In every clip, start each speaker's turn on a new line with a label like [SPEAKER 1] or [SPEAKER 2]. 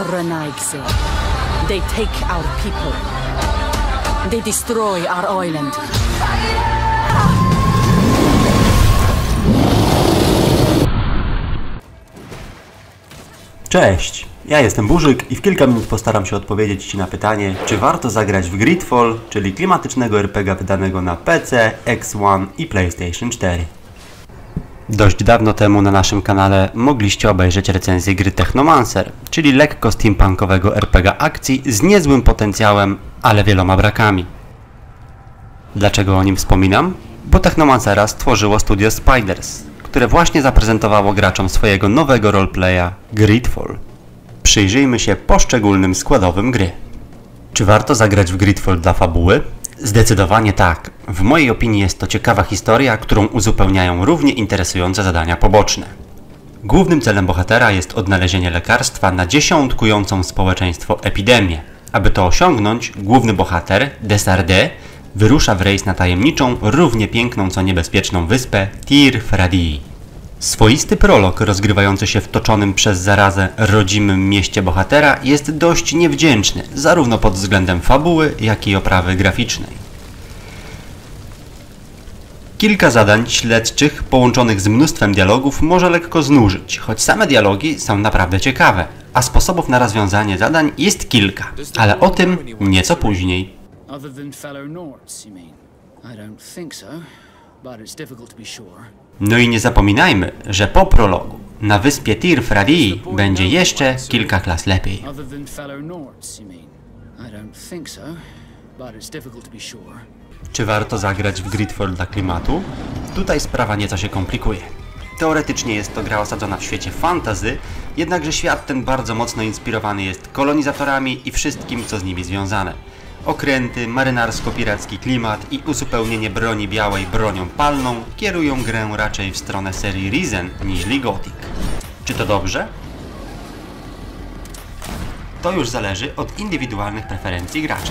[SPEAKER 1] Renaigse. They take our people. They destroy our island.
[SPEAKER 2] Cześć, ja jestem Burzyk i w kilka minut postaram się odpowiedzieć Ci na pytanie, czy warto zagrać w Gridfall, czyli klimatycznego RPG wydanego na PC, X1 i PlayStation 4. Dość dawno temu na naszym kanale mogliście obejrzeć recenzję gry Technomancer, czyli lekko steampunkowego RPG akcji z niezłym potencjałem, ale wieloma brakami. Dlaczego o nim wspominam? Bo Technomancera stworzyło studio Spiders, które właśnie zaprezentowało graczom swojego nowego roleplaya Gridfall. Przyjrzyjmy się poszczególnym składowym gry. Czy warto zagrać w Gridfall dla fabuły? Zdecydowanie tak. W mojej opinii jest to ciekawa historia, którą uzupełniają równie interesujące zadania poboczne. Głównym celem bohatera jest odnalezienie lekarstwa na dziesiątkującą społeczeństwo epidemię. Aby to osiągnąć, główny bohater, Desarde, wyrusza w rejs na tajemniczą, równie piękną co niebezpieczną wyspę Tir Fradii. Swoisty prolog rozgrywający się w toczonym przez zarazę rodzimym mieście bohatera jest dość niewdzięczny, zarówno pod względem fabuły, jak i oprawy graficznej. Kilka zadań śledczych połączonych z mnóstwem dialogów może lekko znużyć, choć same dialogi są naprawdę ciekawe, a sposobów na rozwiązanie zadań jest kilka, ale o tym nieco później. No i nie zapominajmy, że po prologu na wyspie Tir Fradii będzie jeszcze kilka klas lepiej. Czy warto zagrać w Gridfall dla klimatu? Tutaj sprawa nieco się komplikuje. Teoretycznie jest to gra osadzona w świecie fantasy, jednakże świat ten bardzo mocno inspirowany jest kolonizatorami i wszystkim, co z nimi związane. Okręty, marynarsko-piracki klimat i uzupełnienie broni białej bronią palną kierują grę raczej w stronę serii Risen niż Gothic. Czy to dobrze? To już zależy od indywidualnych preferencji gracza.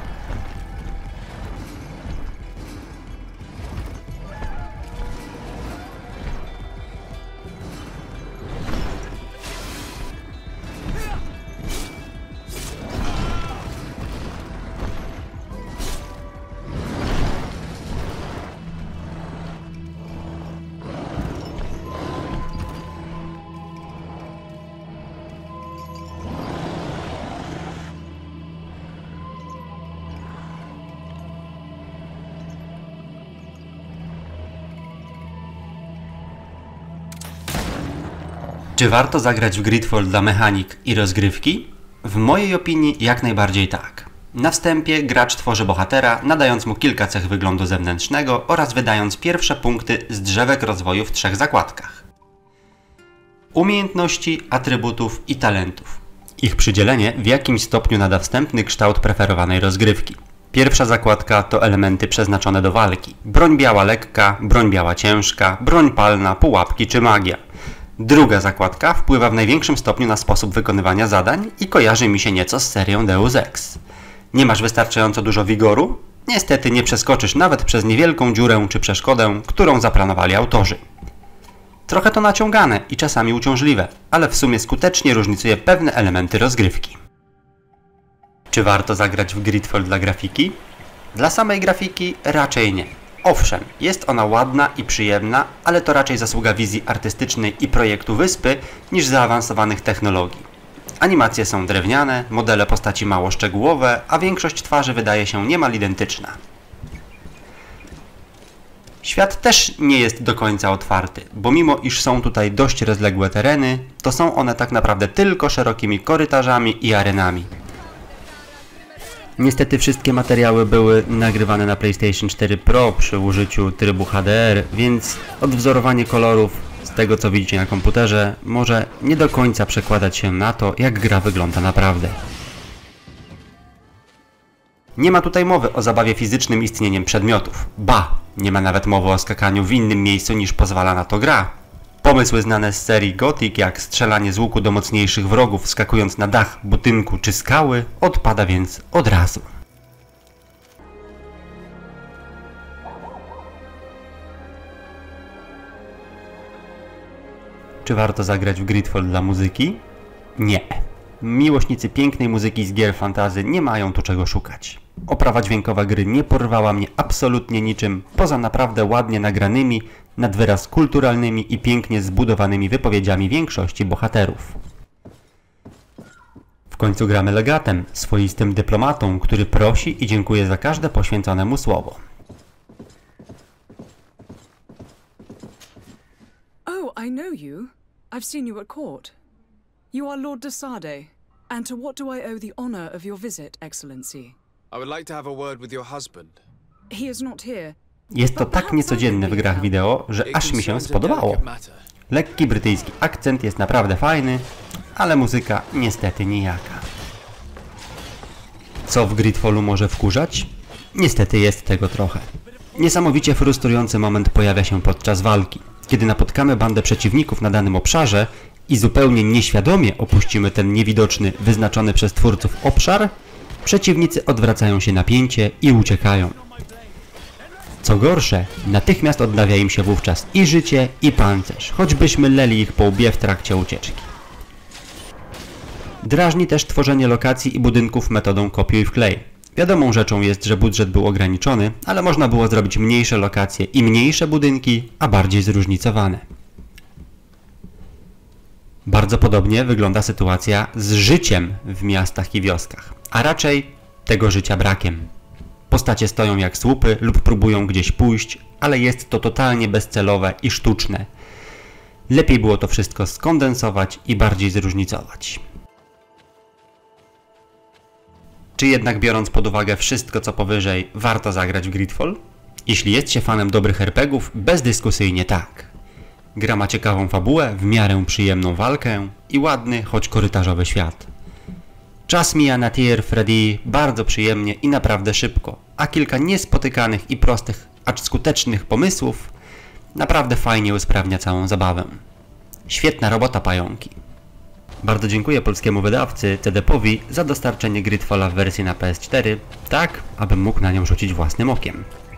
[SPEAKER 2] Czy warto zagrać w Gridfall dla mechanik i rozgrywki? W mojej opinii jak najbardziej tak. Na wstępie gracz tworzy bohatera, nadając mu kilka cech wyglądu zewnętrznego oraz wydając pierwsze punkty z drzewek rozwoju w 3 zakładkach. Umiejętności, atrybutów i talentów. Ich przydzielenie w jakimś stopniu nada wstępny kształt preferowanej rozgrywki. Pierwsza zakładka to elementy przeznaczone do walki. Broń biała lekka, broń biała ciężka, broń palna, pułapki czy magia. Druga zakładka wpływa w największym stopniu na sposób wykonywania zadań i kojarzy mi się nieco z serią Deus Ex. Nie masz wystarczająco dużo wigoru? Niestety nie przeskoczysz nawet przez niewielką dziurę czy przeszkodę, którą zaplanowali autorzy. Trochę to naciągane i czasami uciążliwe, ale w sumie skutecznie różnicuje pewne elementy rozgrywki. Czy warto zagrać w Gridfall dla grafiki? Dla samej grafiki raczej nie. Owszem, jest ona ładna i przyjemna, ale to raczej zasługa wizji artystycznej i projektu wyspy niż zaawansowanych technologii. Animacje są drewniane, modele postaci mało szczegółowe, a większość twarzy wydaje się niemal identyczna. Świat też nie jest do końca otwarty, bo mimo iż są tutaj dość rozległe tereny, to są one tak naprawdę tylko szerokimi korytarzami i arenami. Niestety wszystkie materiały były nagrywane na PlayStation 4 Pro przy użyciu trybu HDR, więc odwzorowanie kolorów z tego co widzicie na komputerze może nie do końca przekładać się na to, jak gra wygląda naprawdę. Nie ma tutaj mowy o zabawie fizycznym istnieniem przedmiotów. Ba, nie ma nawet mowy o skakaniu w innym miejscu niż pozwala na to gra. Pomysły znane z serii Gothic, jak strzelanie z łuku do mocniejszych wrogów skakując na dach budynku czy skały, odpada więc od razu. Czy warto zagrać w Gridfall dla muzyki? Nie. Miłośnicy pięknej muzyki z gier fantasy nie mają tu czego szukać. Oprawa dźwiękowa gry nie porwała mnie absolutnie niczym, poza naprawdę ładnie nagranymi, nad wyraz kulturalnymi i pięknie zbudowanymi wypowiedziami większości bohaterów. W końcu gramy legatem, swoistym dyplomatą, który prosi i dziękuje za każde poświęcone mu słowo.
[SPEAKER 3] Oh, I know you. I've seen you at court. You are Lord de Sade. And to what do I owe the honor of your visit, Excellency?
[SPEAKER 4] I would like to have a word with your husband.
[SPEAKER 3] He is not here.
[SPEAKER 2] Jest to tak niecodzienne w grach wideo, że aż mi się spodobało. Lekki brytyjski akcent jest naprawdę fajny, ale muzyka niestety nijaka. Co w Gridfallu może wkurzać? Niestety jest tego trochę. Niesamowicie frustrujący moment pojawia się podczas walki, kiedy napotkamy bandę przeciwników na danym obszarze i zupełnie nieświadomie opuścimy ten niewidoczny, wyznaczony przez twórców obszar, przeciwnicy odwracają się na pięcie i uciekają. Co gorsze, natychmiast odnawia im się wówczas i życie, i pancerz, choćbyśmy leli ich po łbie w trakcie ucieczki. Drażni też tworzenie lokacji i budynków metodą kopiuj wklej. Wiadomą rzeczą jest, że budżet był ograniczony, ale można było zrobić mniejsze lokacje i mniejsze budynki, a bardziej zróżnicowane. Bardzo podobnie wygląda sytuacja z życiem w miastach i wioskach, a raczej tego życia brakiem. Postacie stoją jak słupy lub próbują gdzieś pójść, ale jest to totalnie bezcelowe i sztuczne. Lepiej było to wszystko skondensować i bardziej zróżnicować. Czy jednak biorąc pod uwagę wszystko co powyżej, warto zagrać w Gridfall? Jeśli jest się fanem dobrych RPGów, bezdyskusyjnie tak. Gra ma ciekawą fabułę, w miarę przyjemną walkę i ładny, choć korytarzowy świat. Czas mija na Tier Freddy bardzo przyjemnie i naprawdę szybko, a kilka niespotykanych i prostych, acz skutecznych pomysłów naprawdę fajnie usprawnia całą zabawę. Świetna robota, pająki. Bardzo dziękuję polskiemu wydawcy CD-Powi za dostarczenie Gridfalla w wersji na PS4, tak abym mógł na nią rzucić własnym okiem.